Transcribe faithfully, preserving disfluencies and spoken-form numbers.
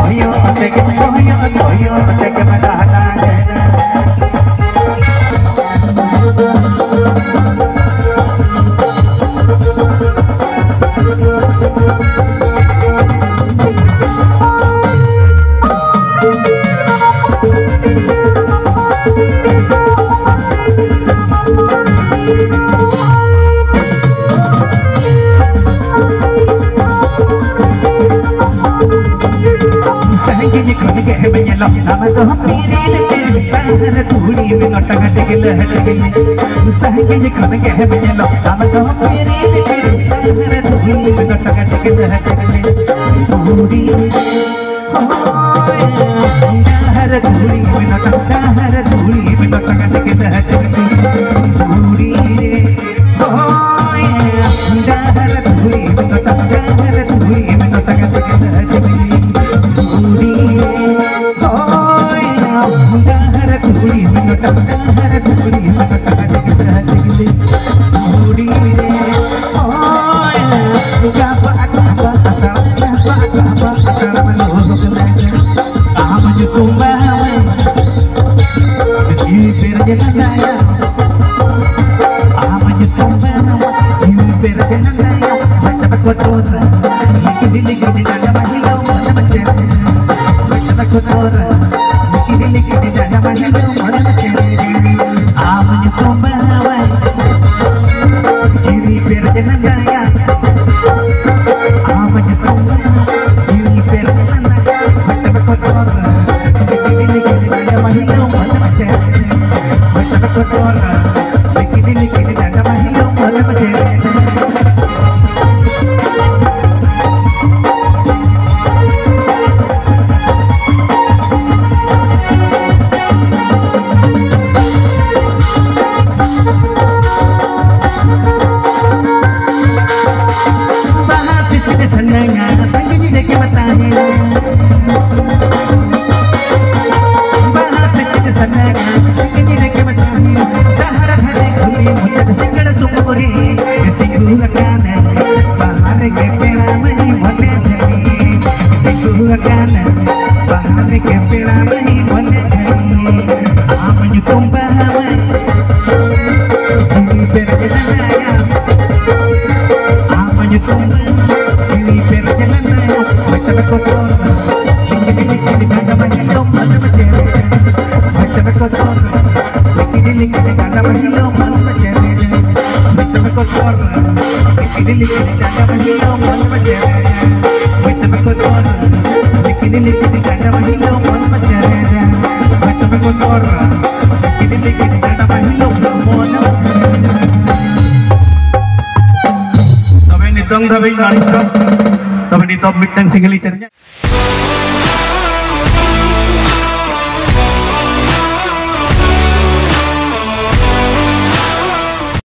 toyo tek toyo toyo tek madana ये खुद के है मैं लो हम तो पीरे तेरे पैर धूड़ी में लटक के लहट गई सही ये खुद के है मैं लो हम तो पीरे तेरे पैर धूड़ी में लटक के लहट गई धूड़ी हर धूड़ी में लटक हर धूड़ी में लटक के लहट गई धूड़ी हर धूड़ी में लटक हर धूड़ी में लटक के लहट गई धूड़ी हर धूड़ी में लटक हर धूड़ी में लटक के लहट गई धूड़ी क्या बात बात असर क्या बात बात असर में लोग काम जो तुम है दिल पे रजना जाया काम जो तुम है दिल पे रजना जाया बच्चा को तोड़ लेकिन दिल के जाना महिला मन बच्चे बच्चा को तोड़ लेकिन दिल के जाना महिला मन बच्चे काम जो तुम है दिल पे रजना जाया काम जो तुम है दिल पे रजना जाया बच्चा को तोड़ लेकिन दिल के जाना महिला मन बच्चे बच्चा को तोड़ लेकिन दिल के जाना महिला मन बच्चे Tong tapi nggak bisa, tapi di top mid dan single